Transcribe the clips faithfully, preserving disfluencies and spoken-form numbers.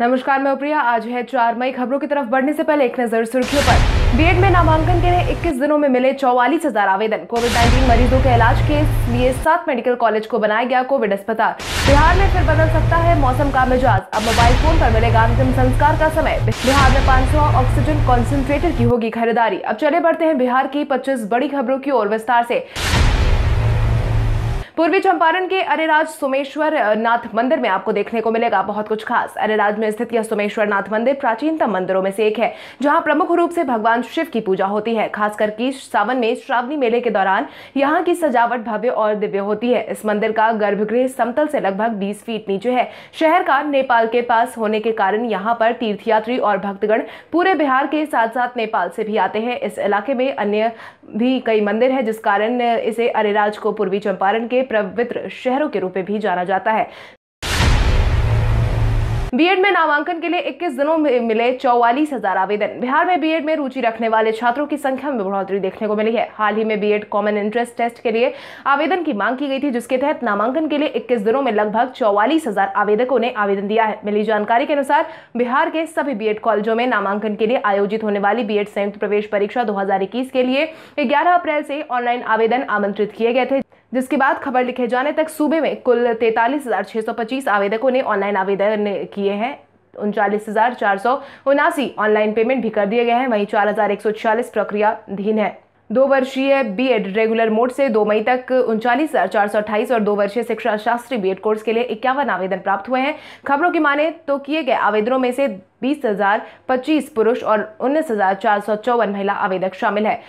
नमस्कार, मैं प्रिया। आज है चार मई। खबरों की तरफ बढ़ने से पहले एक नजर सुर्खियों पर। बीएड में नामांकन के लिए इक्कीस दिनों में मिले चौवालीस हजार आवेदन। कोविड नाइन्टीन मरीजों के इलाज के लिए सात मेडिकल कॉलेज को बनाया गया कोविड अस्पताल। बिहार में फिर बदल सकता है मौसम का मिजाज। अब मोबाइल फोन पर मिलेगा अंतिम संस्कार का समय। बिहार में पाँच सौ ऑक्सीजन कॉन्सेंट्रेटर की होगी खरीदारी। अब चले बढ़ते हैं बिहार की पच्चीस बड़ी खबरों की ओर विस्तार से। पूर्वी चंपारण के अरेराज सोमेश्वर नाथ मंदिर में आपको देखने को मिलेगा बहुत कुछ खास। अरेराज में स्थित यह सोमेश्वर नाथ मंदिर प्राचीनतम मंदिरों में से एक है, जहां प्रमुख रूप से भगवान शिव की पूजा होती है। खासकर कि सावन में श्रावणी मेले के दौरान यहां की सजावट भव्य और दिव्य होती है। इस मंदिर का गर्भगृह समतल से लगभग बीस फीट नीचे है। शहर का नेपाल के पास होने के कारण यहाँ पर तीर्थयात्री और भक्तगण पूरे बिहार के साथ साथ नेपाल से भी आते हैं। इस इलाके में अन्य भी कई मंदिर है, जिस कारण इसे अरेराज को पूर्वी चंपारण के पवित्र शहरों के रूप में भी जाना जाता है। बीएड में नामांकन के लिए इक्कीस दिनों में मिले चौवालीस हजार आवेदन। बिहार में बीएड में रुचि रखने वाले छात्रों की संख्या में बढ़ोतरी देखने को मिली है। हाल ही में बीएड कॉमन इंट्रेंस टेस्ट के लिए आवेदन की मांग की गई थी, जिसके तहत नामांकन के लिए इक्कीस दिनों में लगभग चौवालीस हजार आवेदकों ने आवेदन दिया है। मिली जानकारी के अनुसार बिहार के सभी बीएड कॉलेजों में नामांकन के लिए आयोजित होने वाली बीएड संयुक्त प्रवेश परीक्षा दो हजार इक्कीस के लिए ग्यारह अप्रैल से ऑनलाइन आवेदन आमंत्रित किए गए थे, जिसके बाद खबर लिखे जाने तक सूबे में कुल तैंतालीस हजार छह सौ पच्चीस आवेदकों ने ऑनलाइन आवेदन किए हैं। उनचालीस हजार चार सौ उनासी ऑनलाइन पेमेंट भी कर दिए गए हैं। वहीं चार हजार एक सौ छियालीस प्रक्रियाधीन है। दो वर्षीय बीएड रेगुलर मोड से दो मई तक उनचालीस हजार चार सौ अट्ठाईस और दो वर्षीय शिक्षा शास्त्री बीएड कोर्स के लिए इक्यावन आवेदन प्राप्त हुए हैं। खबरों की माने तो किए गए आवेदनों में से बीस हजार पच्चीस पुरुष और उन्नीस हजार चार सौ चौवन महिला आवेदक शामिल है।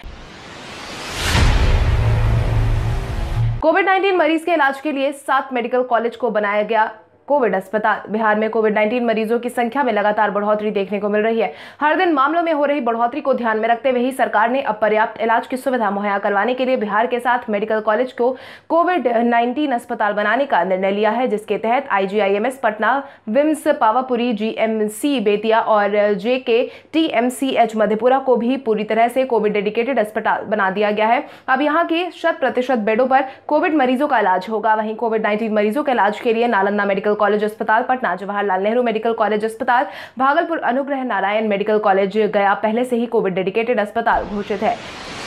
कोविड नाइन्टीन मरीज के इलाज के लिए सात मेडिकल कॉलेज को बनाया गया कोविड अस्पताल। बिहार में कोविड नाइन्टीन मरीजों की संख्या में लगातार बढ़ोतरी देखने को मिल रही है। हर दिन मामलों में हो रही बढ़ोतरी को ध्यान में रखते हुए ही सरकार ने अब पर्याप्त इलाज की सुविधा मुहैया करवाने के लिए बिहार के साथ मेडिकल कॉलेज को कोविड नाइन्टीन अस्पताल बनाने का निर्णय लिया है, जिसके तहत IGIMS Patna, VIMS Pawapuri, GMC Bettiah और जेके टीएमसीएच मधेपुरा को भी पूरी तरह से कोविड डेडिकेटेड अस्पताल बना दिया गया है। अब यहाँ के शत प्रतिशत बेडों पर कोविड मरीजों का इलाज होगा। वहीं कोविड नाइन्टीन मरीजों के इलाज के लिए नालंदा मेडिकल कॉलेज अस्पताल पटना, जवाहरलाल नेहरू मेडिकल कॉलेज अस्पताल भागलपुर, अनुग्रह नारायण मेडिकल कॉलेज गया पहले से ही कोविड डेडिकेटेड अस्पताल घोषित है।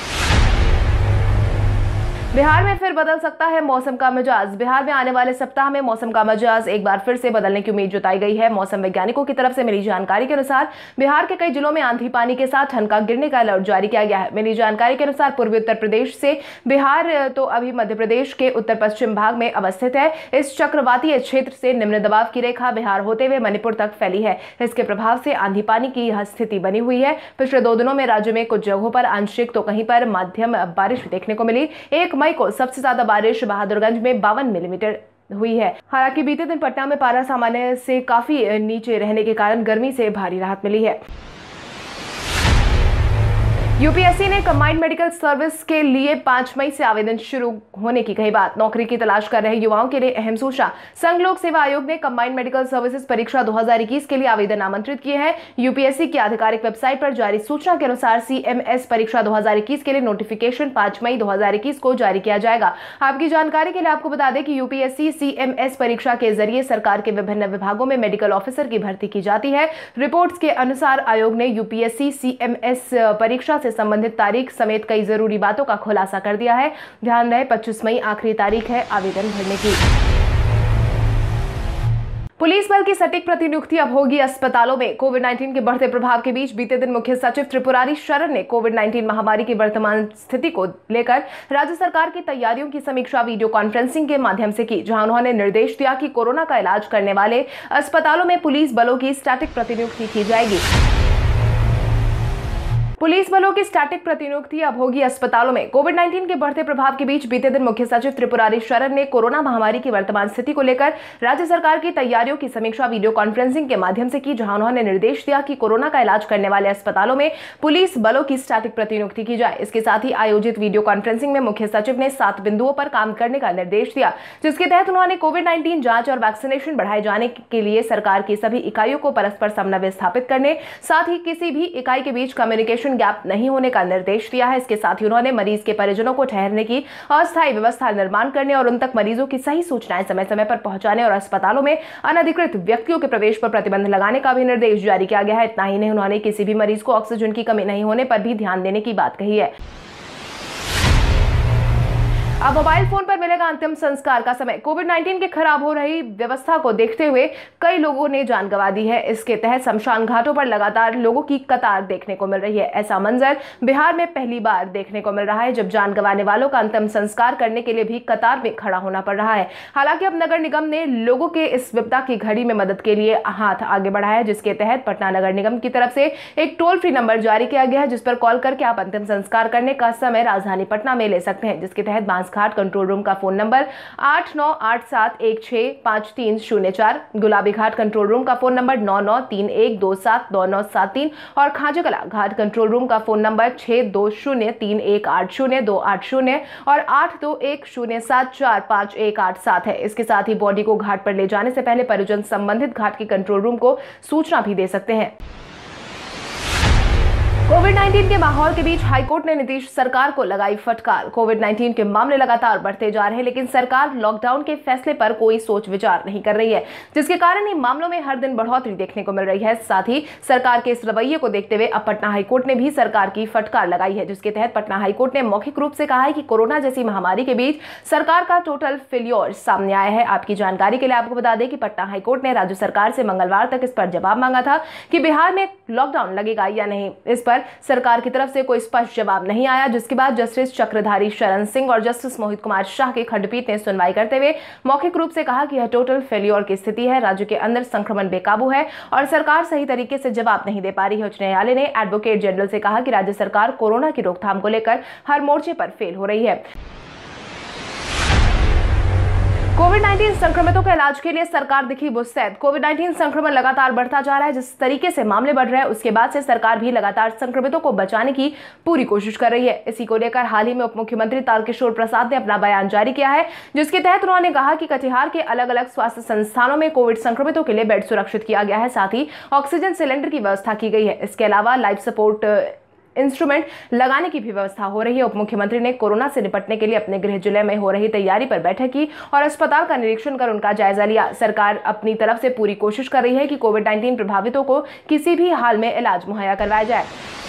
बिहार में फिर बदल सकता है मौसम का मिजाज। बिहार में आने वाले सप्ताह में मौसम का मिजाज एक बार फिर से बदलने की उम्मीद जताई गई है। मौसम वैज्ञानिकों की तरफ से मिली जानकारी के अनुसार बिहार के कई जिलों में आंधी पानी के साथ ठनका गिरने का अलर्ट जारी किया गया है। मिली जानकारी के अनुसार पूर्वी उत्तर प्रदेश से बिहार तो अभी मध्य प्रदेश के उत्तर पश्चिम भाग में अवस्थित है। इस चक्रवातीय क्षेत्र से निम्न दबाव की रेखा बिहार होते हुए मणिपुर तक फैली है। इसके प्रभाव से आंधी पानी की स्थिति बनी हुई है। पिछले दो दिनों में राज्य में कुछ जगहों पर आंशिक तो कहीं पर मध्यम बारिश देखने को मिली। एक मई को सबसे ज्यादा बारिश बहादुरगंज में बावन मिलीमीटर हुई है। हालांकि बीते दिन पटना में पारा सामान्य से काफी नीचे रहने के कारण गर्मी से भारी राहत मिली है। यूपीएससी ने कंबाइंड मेडिकल सर्विस के लिए पाँच मई से आवेदन शुरू होने की कही बात। नौकरी की तलाश कर रहे युवाओं के लिए अहम सूचना। संघ लोक सेवा आयोग ने कंबाइंड मेडिकल सर्विसेज परीक्षा दो हजार इक्कीस के लिए आवेदन आमंत्रित किए हैं। यूपीएससी की आधिकारिक वेबसाइट पर जारी सूचना के अनुसार सीएमएस परीक्षा दो हजार इक्कीस के लिए नोटिफिकेशन पाँच मई दो हजार इक्कीस को जारी किया जाएगा। आपकी जानकारी के लिए आपको बता दें कि यूपीएससी सीएमएस परीक्षा के जरिए सरकार के विभिन्न विभागों में मेडिकल ऑफिसर की भर्ती की जाती है। रिपोर्ट्स के अनुसार आयोग ने यूपीएससी सीएमएस परीक्षा से संबंधित तारीख समेत कई जरूरी बातों का खुलासा कर दिया है। ध्यान रहे पच्चीस मई आखिरी तारीख है आवेदन भरने की। पुलिस बल की सटीक प्रतिनियुक्ति अब होगी अस्पतालों में। कोविड नाइन्टीन के बढ़ते प्रभाव के बीच बीते दिन मुख्य सचिव त्रिपुरारी शरण ने कोविड नाइन्टीन महामारी की वर्तमान स्थिति को लेकर राज्य सरकार की तैयारियों की समीक्षा वीडियो कॉन्फ्रेंसिंग के माध्यम से की, जहां उन्होंने निर्देश दिया कि कोरोना का इलाज करने वाले अस्पतालों में पुलिस बलों की स्टैटिक प्रतिनियुक्ति की जाएगी। पुलिस बलों की स्टैटिक प्रतिनियुक्ति अब होगी अस्पतालों में। कोविड नाइन्टीन के बढ़ते प्रभाव के बीच बीते दिन मुख्य सचिव त्रिपुरारी शरण ने कोरोना महामारी की वर्तमान स्थिति को लेकर राज्य सरकार की तैयारियों की समीक्षा वीडियो कॉन्फ्रेंसिंग के माध्यम से की, जहां उन्होंने निर्देश दिया कि कोरोना का इलाज करने वाले अस्पतालों में पुलिस बलों की स्टैटिक प्रतिनियुक्ति की जाए। इसके साथ ही आयोजित वीडियो कॉन्फ्रेंसिंग में मुख्य सचिव ने सात बिंदुओं पर काम करने का निर्देश दिया, जिसके तहत उन्होंने कोविड नाइन्टीन जांच और वैक्सीनेशन बढ़ाए जाने के लिए सरकार की सभी इकाइयों को परस्पर समन्वय स्थापित करने, साथ ही किसी भी इकाई के बीच कम्युनिकेशन वेंटिलेशन गैप नहीं होने का निर्देश दिया है। इसके साथ ही उन्होंने मरीज के परिजनों को ठहरने की अस्थायी व्यवस्था निर्माण करने और उन तक मरीजों की सही सूचनाएं समय समय पर पहुंचाने और अस्पतालों में अनधिकृत व्यक्तियों के प्रवेश पर प्रतिबंध लगाने का भी निर्देश जारी किया गया है। इतना ही नहीं, उन्होंने किसी भी मरीज को ऑक्सीजन की कमी नहीं होने पर भी ध्यान देने की बात कही है। अब मोबाइल फोन पर मिलेगा अंतिम संस्कार का समय। कोविड नाइन्टीन के खराब हो रही व्यवस्था को देखते हुए कई लोगों ने जान गंवा दी है। इसके तहत शमशान घाटों पर लगातार लोगों की कतार देखने को मिल रही है। ऐसा मंजर बिहार में पहली बार देखने को मिल रहा है, जब जान गंवाने वालों का अंतिम संस्कार करने के लिए भी कतार में खड़ा होना पड़ रहा है। हालांकि अब नगर निगम ने लोगों के इस विपदा की घड़ी में मदद के लिए हाथ आगे बढ़ाया है, जिसके तहत पटना नगर निगम की तरफ से एक टोल फ्री नंबर जारी किया गया है, जिस पर कॉल करके आप अंतिम संस्कार करने का समय राजधानी पटना में ले सकते हैं। जिसके तहत बांसघाट कंट्रोल रूम का फोन नंबर आठ नौ आठ सात एक छह पाँच तीन शून्य चार, गुलाबी घाट कंट्रोल रूम का फोन नंबर नौ नौ तीन एक दो सात दो नौ सात तीन और खाजाकला घाट कंट्रोल रूम का फोन नंबर छह दो शून्य तीन एक आठ शून्य दो आठ शून्य और आठ दो एक शून्य सात चार पाँच एक आठ सात है। इसके साथ ही बॉडी को घाट पर ले जाने से पहले परिजन संबंधित घाट के कंट्रोल रूम को सूचना भी दे सकते हैं। कोविड नाइन्टीन के माहौल के बीच हाईकोर्ट ने नीतीश सरकार को लगाई फटकार। कोविड नाइन्टीन के मामले लगातार बढ़ते जा रहे हैं, लेकिन सरकार लॉकडाउन के फैसले पर कोई सोच विचार नहीं कर रही है, जिसके कारण इन मामलों में हर दिन बढ़ोतरी देखने को मिल रही है। साथ ही सरकार के इस रवैये को देखते हुए अब पटना हाईकोर्ट ने भी सरकार की फटकार लगाई है, जिसके तहत पटना हाईकोर्ट ने मौखिक रूप से कहा है कि कोरोना जैसी महामारी के बीच सरकार का टोटल फेल्योर सामने आया है। आपकी जानकारी के लिए आपको बता दें कि पटना हाईकोर्ट ने राज्य सरकार से मंगलवार तक इस पर जवाब मांगा था कि बिहार में लॉकडाउन लगेगा या नहीं। इस पर सरकार की तरफ से कोई स्पष्ट जवाब नहीं आया, जिसके बाद जस्टिस चक्रधारी शरण सिंह और जस्टिस मोहित कुमार शाह की खंडपीठ ने सुनवाई करते हुए मौखिक रूप से कहा कि यह टोटल फेल्योर की स्थिति है, राज्य के अंदर संक्रमण बेकाबू है और सरकार सही तरीके से जवाब नहीं दे पा रही है। उच्च न्यायालय ने एडवोकेट जनरल से कहा कि राज्य सरकार कोरोना की रोकथाम को लेकर हर मोर्चे पर फेल हो रही है। कोविड नाइन्टीन संक्रमितों के इलाज के लिए सरकार दिखी मुस्तैद। कोविड नाइन्टीन संक्रमण लगातार बढ़ता जा रहा है। जिस तरीके से मामले बढ़ रहे हैं, उसके बाद से सरकार भी लगातार संक्रमितों को बचाने की पूरी कोशिश कर रही है। इसी को लेकर हाल ही में उप मुख्यमंत्री तारकिशोर प्रसाद ने अपना बयान जारी किया है, जिसके तहत उन्होंने कहा कि कटिहार के अलग अलग स्वास्थ्य संस्थानों में कोविड संक्रमितों के लिए बेड सुरक्षित किया गया है, साथ ही ऑक्सीजन सिलेंडर की व्यवस्था की गई है। इसके अलावा लाइफ सपोर्ट इंस्ट्रूमेंट लगाने की भी व्यवस्था हो रही है। उप मुख्यमंत्री ने कोरोना से निपटने के लिए अपने गृह जिले में हो रही तैयारी पर बैठक की और अस्पताल का निरीक्षण कर उनका जायजा लिया। सरकार अपनी तरफ से पूरी कोशिश कर रही है कि कोविड नाइन्टीन प्रभावितों को किसी भी हाल में इलाज मुहैया करवाया जाए।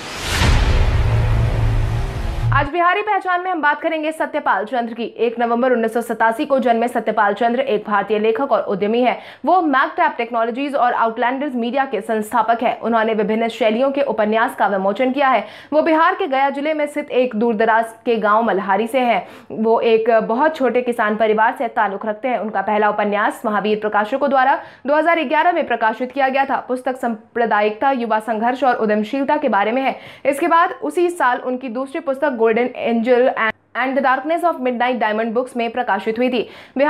आज बिहारी पहचान में हम बात करेंगे सत्यपाल चंद्र की। एक नवंबर उन्नीस सौ सतासी को जन्मे सत्यपाल चंद्र एक भारतीय लेखक और उद्यमी है। वो मैकटैप टेक्नोलॉजीज और आउटलैंडर्स मीडिया के संस्थापक है। उन्होंने विभिन्न शैलियों के उपन्यास का विमोचन किया है। वो बिहार के गया जिले में स्थित एक दूरदराज के गांव मल्हारी से हैं। वो एक बहुत छोटे किसान परिवार से ताल्लुक रखते हैं। उनका पहला उपन्यास महावीर प्रकाशकों द्वारा दो हज़ार ग्यारह में प्रकाशित किया गया था। पुस्तक सांप्रदायिकता, युवा संघर्ष और उद्यमशीलता के बारे में है। इसके बाद उसी साल उनकी दूसरी पुस्तक Golden Angel and the Darkness of Midnight Diamond Books में प्रकाशित हुई थी। बिहार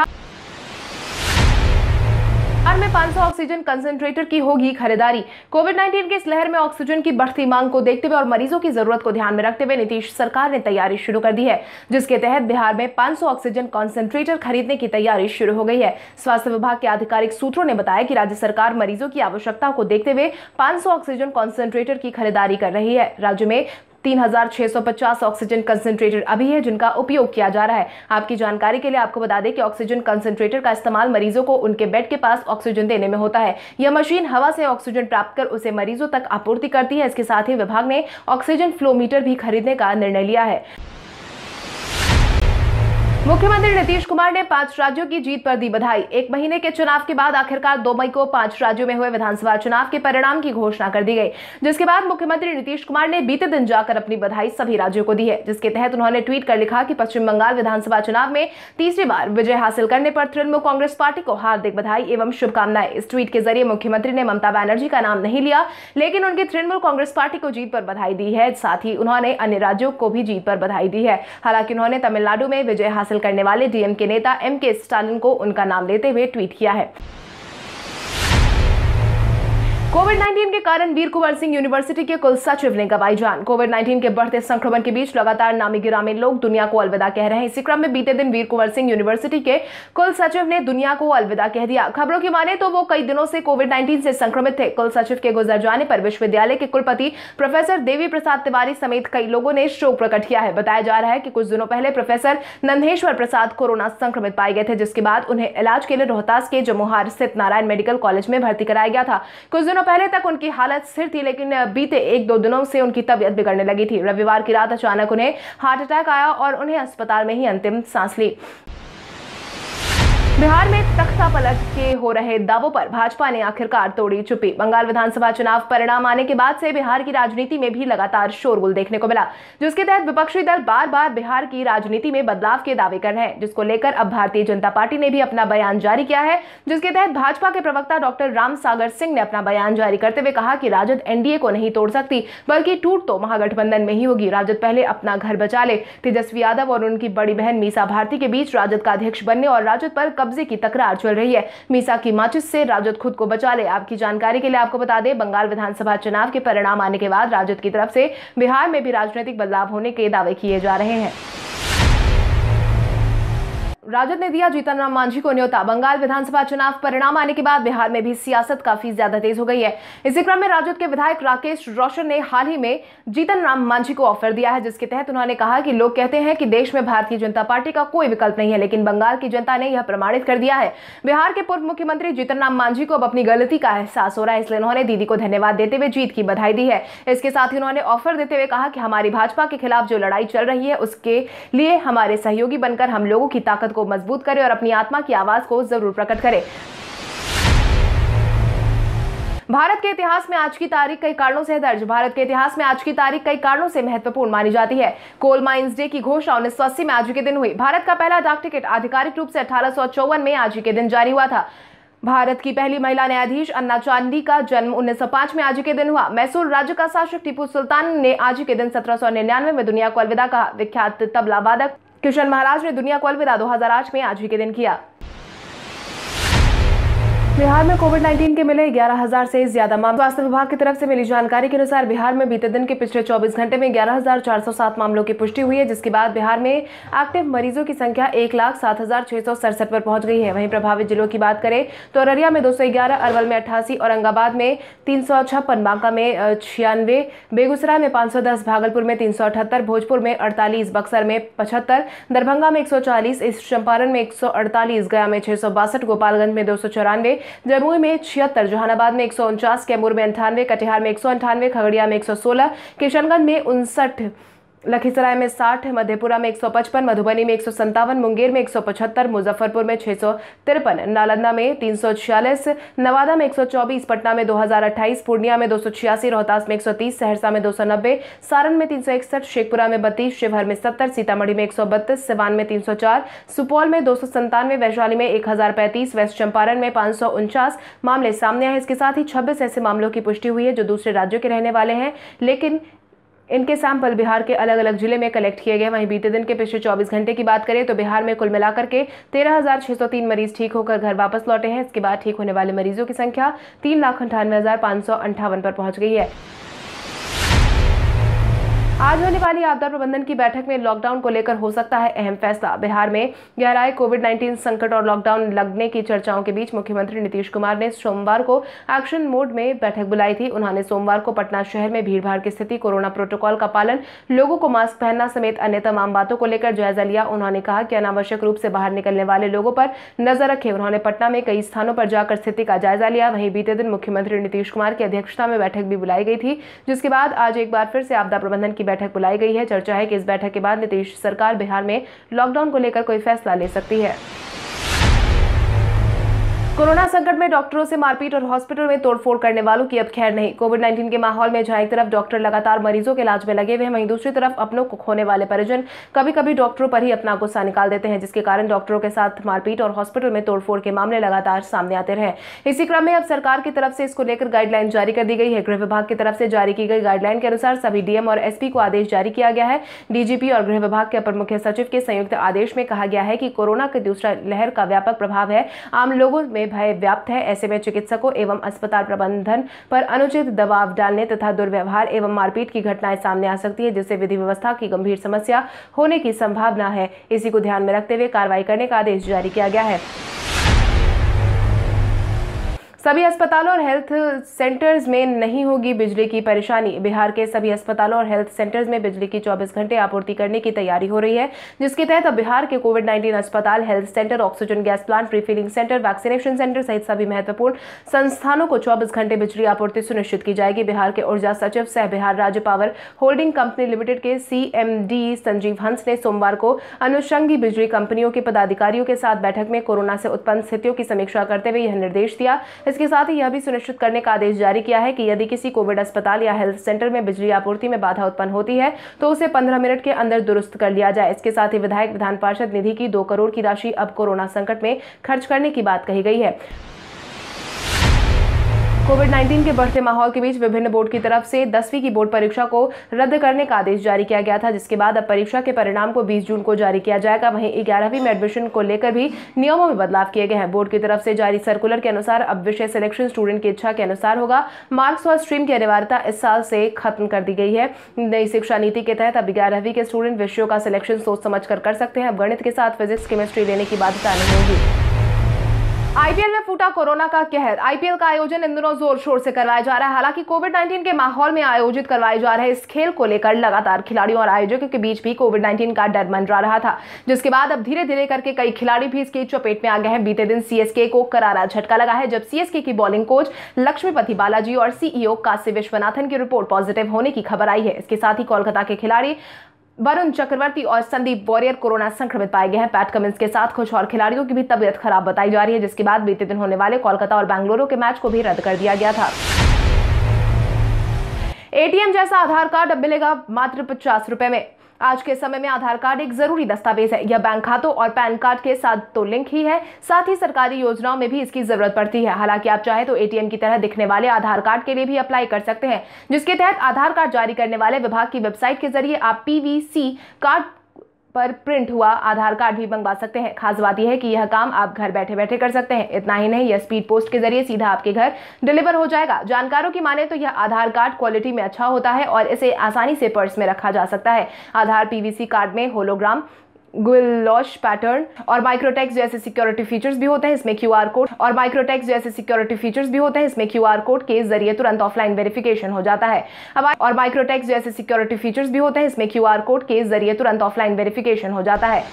में पाँच सौ ऑक्सीजन कंसंट्रेटर की होगी खरीदारी। कोविड नाइन्टीन की इस लहर में ऑक्सीजन की बढ़ती मांग को देखते हुए और मरीजों की जरूरत को ध्यान में रखते हुए नीतीश सरकार ने तैयारी शुरू कर दी है, जिसके तहत बिहार में पाँच सौ ऑक्सीजन कंसंट्रेटर खरीदने की तैयारी शुरू हो गई है। स्वास्थ्य विभाग के आधिकारिक सूत्रों ने बताया कि राज्य सरकार मरीजों की आवश्यकता को देखते हुए पाँच सौ ऑक्सीजन कंसंट्रेटर की खरीदारी कर रही है। राज्य में तीन हज़ार छह सौ पचास ऑक्सीजन कंसंट्रेटर अभी है, जिनका उपयोग किया जा रहा है। आपकी जानकारी के लिए आपको बता दें कि ऑक्सीजन कंसंट्रेटर का इस्तेमाल मरीजों को उनके बेड के पास ऑक्सीजन देने में होता है। यह मशीन हवा से ऑक्सीजन प्राप्त कर उसे मरीजों तक आपूर्ति करती है। इसके साथ ही विभाग ने ऑक्सीजन फ्लो मीटर भी खरीदने का निर्णय लिया है। मुख्यमंत्री नीतीश कुमार ने पांच राज्यों की जीत पर दी बधाई। एक महीने के चुनाव के बाद आखिरकार दो मई को पांच राज्यों में हुए विधानसभा चुनाव के परिणाम की घोषणा कर दी गई, जिसके बाद मुख्यमंत्री नीतीश कुमार ने बीते दिन जाकर अपनी बधाई सभी राज्यों को दी है। जिसके तहत उन्होंने ट्वीट कर लिखा कि पश्चिम बंगाल विधानसभा चुनाव में तीसरी बार विजय हासिल करने पर तृणमूल कांग्रेस पार्टी को हार्दिक बधाई एवं शुभकामनाएं। इस ट्वीट के जरिए मुख्यमंत्री ने ममता बनर्जी का नाम नहीं लिया, लेकिन उनकी तृणमूल कांग्रेस पार्टी को जीत पर बधाई दी है। साथ ही उन्होंने अन्य राज्यों को भी जीत पर बधाई दी है। हालांकि उन्होंने तमिलनाडु में विजय हासिल करने वाले डीएम के नेता एम के स्टालिन को उनका नाम लेते हुए ट्वीट किया है। कोविड नाइन्टीन के कारण वीर कुंवर सिंह यूनिवर्सिटी के कुल सचिव ने गंवाई जान। कोविड नाइन्टीन के बढ़ते संक्रमण के बीच लगातार नामी गिरामी लोग दुनिया को अलविदा कह रहे हैं। इसी क्रम में बीते दिन वीर कुंवर सिंह यूनिवर्सिटी के कुल सचिव ने दुनिया को अलविदा कह दिया। खबरों की माने तो वो कई दिनों से कोविड नाइन्टीन से संक्रमित थे। कुल सचिव के गुजर जाने पर विश्वविद्यालय के कुलपति प्रोफेसर देवी प्रसाद तिवारी समेत कई लोगों ने शोक प्रकट किया है। बताया जा रहा है कि कुछ दिनों पहले प्रोफेसर नंदेश्वर प्रसाद कोरोना संक्रमित पाए गए थे, जिसके बाद उन्हें इलाज के लिए रोहतास के जमोहार स्थित नारायण मेडिकल कॉलेज में भर्ती कराया गया था। कुछ दिनों पहले तक उनकी हालत स्थिर थी, लेकिन बीते एक दो दिनों से उनकी तबीयत बिगड़ने लगी थी। रविवार की रात अचानक उन्हें हार्ट अटैक आया और उन्हें अस्पताल में ही अंतिम सांस ली। बिहार में तख्ता पलट के हो रहे दावों पर भाजपा ने आखिरकार तोड़ी चुप्पी। बंगाल विधानसभा चुनाव परिणाम आने के बाद से बिहार की राजनीति में भी लगातार शोरगुल देखने को मिला, जिसके तहत विपक्षी दल बार बार बिहार की राजनीति में बदलाव के दावे कर रहे हैं, जिसको लेकर अब भारतीय जनता पार्टी ने भी अपना बयान जारी किया है। जिसके तहत भाजपा के प्रवक्ता डॉक्टर राम सागर सिंह ने अपना बयान जारी करते हुए कहा कि राजद एनडीए को नहीं तोड़ सकती, बल्कि टूट तो महागठबंधन में ही होगी। राजद पहले अपना घर बचा ले। तेजस्वी यादव और उनकी बड़ी बहन मीसा भारती के बीच राजद का अध्यक्ष बनने और राजद पर कब्जे की तकरार चल रही है। मीसा की माचिस से राजद खुद को बचा ले। आपकी जानकारी के लिए आपको बता दें, बंगाल विधानसभा चुनाव के परिणाम आने के बाद राजद की तरफ से बिहार में भी राजनीतिक बदलाव होने के दावे किए जा रहे हैं। राजद ने दिया जीतन राम मांझी को न्योता। बंगाल विधानसभा चुनाव परिणाम आने के बाद बिहार में भी सियासत काफी ज्यादा तेज हो गई है। इसी क्रम में राजद के विधायक राकेश रोशन ने हाल ही में जीतन राम मांझी को ऑफर दिया है, जिसके तहत उन्होंने कहा कि लोग कहते हैं कि देश में भारतीय जनता पार्टी का कोई विकल्प नहीं है, लेकिन बंगाल की जनता ने यह प्रमाणित कर दिया है। बिहार के पूर्व मुख्यमंत्री जीतन राम मांझी को अब अपनी गलती का एहसास हो रहा है, इसलिए उन्होंने दीदी को धन्यवाद देते हुए जीत की बधाई दी है। इसके साथ ही उन्होंने ऑफर देते हुए कहा कि हमारी भाजपा के खिलाफ जो लड़ाई चल रही है, उसके लिए हमारे सहयोगी बनकर हम लोगों की ताकत को मजबूत करें और अपनी आत्मा की आवाज को जरूर प्रकट करें। भारत के इतिहास में आज की तारीख कई कारणों से दर्ज भारत के इतिहास में आज की तारीख कई कारणों से महत्वपूर्ण मानी जाती है। कोल माइंस डे की घोषणा उन्नीस सौ अस्सी में आज ही के दिन हुई। भारत का पहला डाक टिकट आधिकारिक रूप से अठारह सौ चौवन में आज ही के दिन जारी हुआ था। भारत की पहली महिला न्यायाधीश अन्ना चांडी का जन्म उन्नीस सौ पाँच में आज ही के दिन हुआ। मैसूर राज्य का शासक टीपू सुल्तान ने आज ही के दिन सत्रह सौ निन्यानवे में दुनिया को अलविदा कहा। विख्यात तबला वादक किशन महाराज ने दुनिया को अलविदा दो हजार आठ में आज ही के दिन किया। बिहार में कोविड नाइन्टीन के मिले ग्यारह हजार से ज्यादा मामले। स्वास्थ्य विभाग की तरफ से मिली जानकारी के अनुसार बिहार में बीते दिन के पिछले चौबीस घंटे में ग्यारह हजार चार सौ सात मामलों की पुष्टि हुई है, जिसके बाद बिहार में एक्टिव मरीजों की संख्या एक लाख सात हजार छह सौ सड़सठ पर पहुंच गई है। वहीं प्रभावित जिलों की बात करें तो अररिया में दो सौ ग्यारह, अरवल में अट्ठासी, औरंगाबाद में तीन सौ छप्पन, बांका में छियानवे, बेगूसराय में पाँच सौ दस, भागलपुर में तीन सौ अठहत्तर, भोजपुर में अड़तालीस, बक्सर में पचहत्तर, दरभंगा में एक सौ चालीस, ईस्ट चंपारण में एक सौ अड़तालीस, गया में छह सौ बासठ, गोपालगंज में दो सौ चौरानवे, जमुई में छिहत्तर, जहानाबाद में एक सौ उनचास, कैमूर में अंठानवे, कटिहार में एक सौ अंठानवे, खगड़िया में एक सौ सोलह, किशनगंज में उनसठ, लखीसराय में साठ, मधेपुरा में एक सौ पचपन, मधुबनी में एक सौ संतावन, मुंगेर में एक सौ पचहत्तर, मुजफ्फरपुर में छह सौ तिरपन, नालंदा में तीन सौ छियालीस, नवादा में एक सौ चौबीस, पटना में दो हजार अट्ठाईस, पूर्णिया में दो सौ छियासी, रोहतास में एक सौ तीस, सहरसा में दो सौ नब्बे, सारण में तीन सौ इकसठ, शेखपुरा में बत्तीस, शिवहर में सत्तर, सीतामढ़ी में एक सौ बत्तीस, सिवान में तीन सौ चार, सुपौल में दो सौ संतानवे, वैशाली में एक हजार पैंतीस, वेस्ट चंपारण में पाँच सौ उनचास मामले सामने आए। इसके साथ ही छब्बीस ऐसे मामलों की पुष्टि हुई है जो दूसरे राज्यों के रहने वाले हैं, लेकिन इनके सैंपल बिहार के अलग अलग जिले में कलेक्ट किए गए। वहीं बीते दिन के पिछले चौबीस घंटे की बात करें तो बिहार में कुल मिलाकर के तेरह हजार छह सौ तीन मरीज ठीक होकर घर वापस लौटे हैं। इसके बाद ठीक होने वाले मरीजों की संख्या तीन लाख अंठानवे हजार पाँच सौ अंठावन पर पहुंच गई है। आज होने वाली आपदा प्रबंधन की बैठक में लॉकडाउन को लेकर हो सकता है अहम फैसला। बिहार में गहराए कोविड नाइन्टीन संकट और लॉकडाउन लगने की चर्चाओं के बीच मुख्यमंत्री नीतीश कुमार ने सोमवार को एक्शन मोड में बैठक बुलाई थी। उन्होंने सोमवार को पटना शहर में भीड़भाड़ की स्थिति, कोरोना प्रोटोकॉल का पालन, लोगों को मास्क पहनना समेत अन्य तमाम बातों को लेकर जायजा लिया। उन्होंने कहा कि अनावश्यक रूप से बाहर निकलने वाले लोगों पर नजर रखें। उन्होंने पटना में कई स्थानों पर जाकर स्थिति का जायजा लिया। वहीं बीते दिन मुख्यमंत्री नीतीश कुमार की अध्यक्षता में बैठक भी बुलाई गई थी, जिसके बाद आज एक बार फिर से आपदा प्रबंधन की बैठक बुलाई गई है। चर्चा है कि इस बैठक के बाद नीतीश सरकार बिहार में लॉकडाउन को लेकर कोई फैसला ले सकती है। कोरोना संकट में डॉक्टरों से मारपीट और हॉस्पिटल में तोड़फोड़ करने वालों की अब खैर नहीं। कोविड नाइन्टीन के माहौल में जहां एक तरफ डॉक्टर लगातार मरीजों के इलाज में लगे हुए हैं, वहीं दूसरी तरफ अपनों को खोने वाले परिजन कभी कभी डॉक्टरों पर ही अपना गुस्सा निकाल देते हैं, जिसके कारण डॉक्टरों के साथ मारपीट और हॉस्पिटल में तोड़फोड़ के मामले लगातार सामने आते रहे। इसी क्रम में अब सरकार की तरफ से इसको लेकर गाइडलाइन जारी कर दी गई है। गृह विभाग की तरफ से जारी की गई गाइडलाइन के अनुसार सभी डीएम और एसपी को आदेश जारी किया गया है। डीजीपी और गृह विभाग के अपर मुख्य सचिव के संयुक्त आदेश में कहा गया है कि कोरोना की दूसरा लहर का व्यापक प्रभाव है। आम लोगों में में भय व्याप्त है। ऐसे में चिकित्सकों एवं अस्पताल प्रबंधन पर अनुचित दबाव डालने तथा दुर्व्यवहार एवं मारपीट की घटनाएं सामने आ सकती है, जिससे विधि व्यवस्था की गंभीर समस्या होने की संभावना है। इसी को ध्यान में रखते हुए कार्रवाई करने का आदेश जारी किया गया है। सभी अस्पतालों और हेल्थ सेंटर्स में नहीं होगी बिजली की परेशानी। बिहार के सभी अस्पतालों और हेल्थ सेंटर्स में बिजली की चौबीस घंटे आपूर्ति करने की तैयारी हो रही है, जिसके तहत अब बिहार के कोविड नाइन्टीन अस्पताल, health centre, oxygen gas plant, refilling centre, vaccination centre सहित सभी महत्वपूर्ण संस्थानों को चौबीस घंटे बिजली आपूर्ति सुनिश्चित की जाएगी। बिहार के ऊर्जा सचिव सह बिहार राज्य पावर होल्डिंग कंपनी लिमिटेड के सीएमडी संजीव हंस ने सोमवार को अनुषंगी बिजली कंपनियों के पदाधिकारियों के साथ बैठक में कोरोना से उत्पन्न स्थितियों की समीक्षा करते हुए यह निर्देश दिया। इसके साथ ही यह भी सुनिश्चित करने का आदेश जारी किया है कि यदि किसी कोविड अस्पताल या हेल्थ सेंटर में बिजली आपूर्ति में बाधा उत्पन्न होती है तो उसे पंद्रह मिनट के अंदर दुरुस्त कर लिया जाए। इसके साथ ही विधायक विधान पार्षद निधि की दो करोड़ की राशि अब कोरोना संकट में खर्च करने की बात कही गई है। कोविड नाइन्टीन के बढ़ते माहौल के बीच विभिन्न बोर्ड की तरफ से दसवीं की बोर्ड परीक्षा को रद्द करने का आदेश जारी किया गया था, जिसके बाद अब परीक्षा के परिणाम को बीस जून को जारी किया जाएगा। वहीं ग्यारहवीं में एडमिशन को लेकर भी नियमों में बदलाव किए गए हैं। बोर्ड की तरफ से जारी सर्कुलर के अनुसार अब विषय सिलेक्शन स्टूडेंट की इच्छा के अनुसार होगा। मार्क्स और स्ट्रीम की अनिवार्यता इस साल से खत्म कर दी गई है। नई शिक्षा नीति के तहत अब ग्यारहवीं के स्टूडेंट विषयों का सिलेक्शन सोच समझ कर कर सकते हैं। अब गणित के साथ फिजिक्स, केमिस्ट्री लेने की बाध्यता नहीं होगी। आईपीएल में फूटा कोरोना का कहर। आईपीएल का आयोजन इन दिनों जोर शोर से करवाया जा रहा है। हालांकि कोविड नाइन्टीन के माहौल में आयोजित करवाए जा रहे इस खेल को लेकर लगातार खिलाड़ियों और आयोजकों के बीच भी कोविड नाइन्टीन का डर मंडरा रहा था, जिसके बाद अब धीरे धीरे करके कई खिलाड़ी भी इसकी चपेट में आ गए हैं। बीते दिन सीएसके को करारा झटका लगा है, जब सीएसके की बॉलिंग कोच लक्ष्मीपति बालाजी और सीईओ काशी विश्वनाथन की रिपोर्ट पॉजिटिव होने की खबर आई है। इसके साथ ही कोलकाता के खिलाड़ी वरुण चक्रवर्ती और संदीप वॉरियर कोरोना संक्रमित पाए गए हैं। पैट कमिंस के साथ कुछ और खिलाड़ियों की भी तबीयत खराब बताई जा रही है, जिसके बाद बीते दिन होने वाले कोलकाता और बेंगलुरु के मैच को भी रद्द कर दिया गया था। एटीएम जैसा आधार कार्ड अब मिलेगा मात्र पचास रुपए में। आज के समय में आधार कार्ड एक जरूरी दस्तावेज है। यह बैंक खातों और पैन कार्ड के साथ तो लिंक ही है, साथ ही सरकारी योजनाओं में भी इसकी जरूरत पड़ती है। हालांकि आप चाहे तो एटीएम की तरह दिखने वाले आधार कार्ड के लिए भी अप्लाई कर सकते हैं, जिसके तहत आधार कार्ड जारी करने वाले विभाग की वेबसाइट के जरिए आप पीवीसी कार्ड पर प्रिंट हुआ आधार कार्ड भी मंगवा सकते हैं। खास बात यह है कि यह काम आप घर बैठे बैठे कर सकते हैं। इतना ही नहीं, यह स्पीड पोस्ट के जरिए सीधा आपके घर डिलीवर हो जाएगा। जानकारों की माने तो यह आधार कार्ड क्वालिटी में अच्छा होता है और इसे आसानी से पर्स में रखा जा सकता है। आधार पीवीसी कार्ड में होलोग्राम, गुलॉश पैटर्न और माइक्रोटेक्स जैसे सिक्योरिटी फीचर्स भी होते हैं। इसमें क्यूआर कोड और माइक्रोटेक्स जैसे सिक्योरिटी फीचर्स भी होते हैं। इसमें क्यूआर कोड के जरिए तुरंत ऑफलाइन वेरिफिकेशन हो जाता है। अब और माइक्रोटेक्स जैसे सिक्योरिटी फीचर्स भी होते हैं। इसमें क्यूआर कोड के जरिए तुरंत ऑफलाइन वेरिफिकेशन हो जाता है।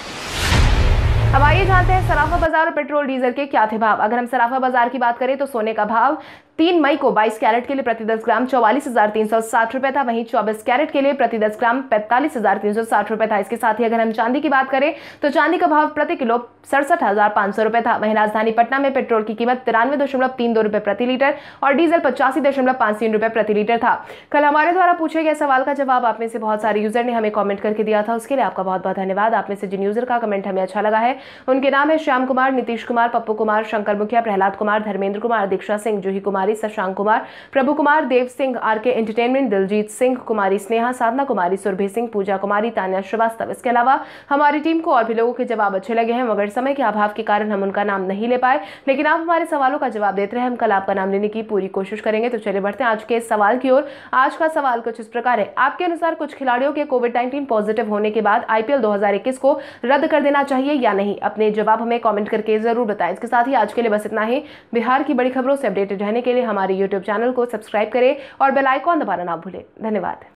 अब आइए जानते हैं सराफा बाजार और पेट्रोल डीजल के क्या थे भाव। अगर हम सराफा बाजार की बात करें तो सोने का भाव तीन मई को बाईस कैरेट के लिए प्रति दस ग्राम चौवालीस हजार तीन सौ साठ रुपए था। वहीं चौबीस कैरेट के लिए प्रति दस ग्राम पैंतालीस हजार तीन सौ साठ रुपए था। इसके साथ ही अगर हम चांदी की बात करें तो चांदी का भाव प्रति किलो सड़सठ हजार पांच सौ रुपए था। वहीं राजधानी पटना में पेट्रोल की कीमत तिरानवे दशमलव तीन दो रुपए प्रति लीटर और डीजल पचासी दशमलव पांच तीन रुपए प्रति लीटर था। कल हमारे द्वारा पूछे गए सवाल का जवाब आप में से बहुत सारे यूजर ने हमें कॉमेंट करके दिया था, उसके लिए आपका बहुत बहुत धन्यवाद। आप में से जिन यूजर का कमेंट हमें अच्छा लगा है उनके नाम है Shyam Kumar, Nitish Kumar, Pappu Kumar, Shankar Mukhiya, Prahlad Kumar, Dharmendra Kumar, Diksha Singh, Juhi Kumari, Shashank Kumar, Prabhu Kumar, Dev Singh, R K entertainment, Diljit Singh, Kumari Sneha, Sadhana Kumari, Surabhi Singh, Pooja Kumari, Tanya Srivastava. इसके अलावा हमारी टीम को और भी लोगों के जवाब अच्छे लगे हैं, मगर समय के अभाव के कारण हम उनका नाम नहीं ले पाए, लेकिन आप हमारे सवालों का जवाब देते रहे। हम कल आपका नाम लेने की पूरी कोशिश करेंगे। तो चलिए बढ़ते हैं आज के सवाल की ओर। आज का सवाल कुछ इस प्रकार है, आपके अनुसार कुछ खिलाड़ियों के कोविड नाइन्टीन पॉजिटिव होने के बाद आईपीएल दो हजार इक्कीस को रद्द कर देना चाहिए या नहीं? अपने जवाब हमें कॉमेंट करके जरूर बताएं। इसके साथ ही आज के लिए बस इतना ही। बिहार की बड़ी खबरों से अपडेटेड रहने के लिए हमारे यूट्यूब चैनल को सब्सक्राइब करें और बेल आइकॉन दबाना ना भूलें। धन्यवाद।